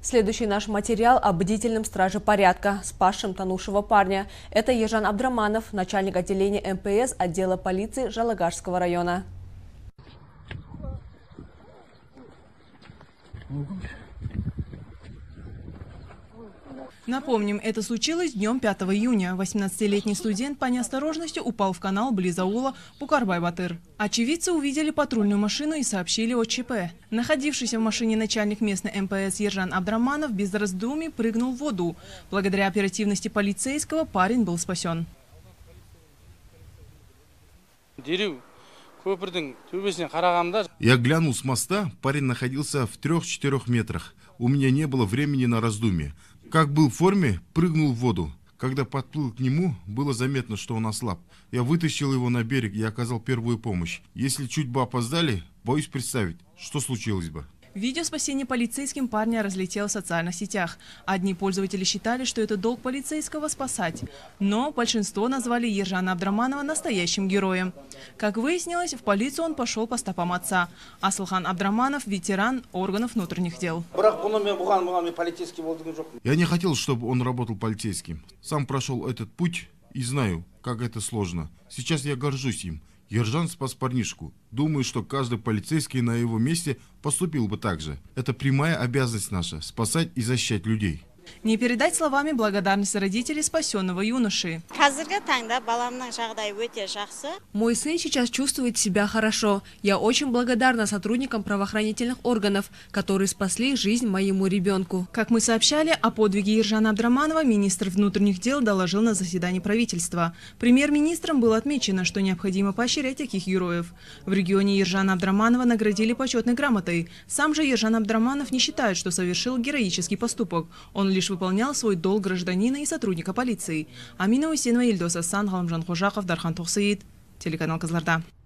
Следующий наш материал о бдительном страже порядка, спасшем тонувшего парня. Это Ержан Абдраманов, начальник отделения МПС отдела полиции Жалагашского района. Напомним, это случилось днем 5 июня. 18-летний студент по неосторожности упал в канал близ аула Пукарбай-Батыр. Очевидцы увидели патрульную машину и сообщили о ЧП. Находившийся в машине начальник местной МПС Ержан Абдраманов без раздумий прыгнул в воду. Благодаря оперативности полицейского парень был спасен. Я глянул с моста, парень находился в 3-4 метрах. У меня не было времени на раздумье. Как был в форме, прыгнул в воду. Когда подплыл к нему, было заметно, что он ослаб. Я вытащил его на берег и оказал первую помощь. Если чуть бы опоздали, боюсь представить, что случилось бы. Видео спасения полицейским парня разлетело в социальных сетях. Одни пользователи считали, что это долг полицейского спасать. Но большинство назвали Ержана Абдраманова настоящим героем. Как выяснилось, в полицию он пошел по стопам отца. Асылхан Абдраманов – ветеран органов внутренних дел. Я не хотел, чтобы он работал полицейским. Сам прошел этот путь и знаю, как это сложно. Сейчас я горжусь им. Ержан спас парнишку. Думаю, что каждый полицейский на его месте поступил бы так же. Это прямая обязанность наша – спасать и защищать людей. Не передать словами благодарность родителей спасенного юноши. Мой сын сейчас чувствует себя хорошо. Я очень благодарна сотрудникам правоохранительных органов, которые спасли жизнь моему ребенку. Как мы сообщали, о подвиге Ержана Абдраманова министр внутренних дел доложил на заседании правительства. Премьер-министром было отмечено, что необходимо поощрять таких героев. В регионе Ержана Абдраманова наградили почетной грамотой. Сам же Ержан Абдраманов не считает, что совершил героический поступок. Он лишь выполнял свой долг гражданина и сотрудника полиции. Амина Усенова, Ильдос Асан, Галамжан Хужахов, Дархан Тухсаид, телеканал Кызылорда.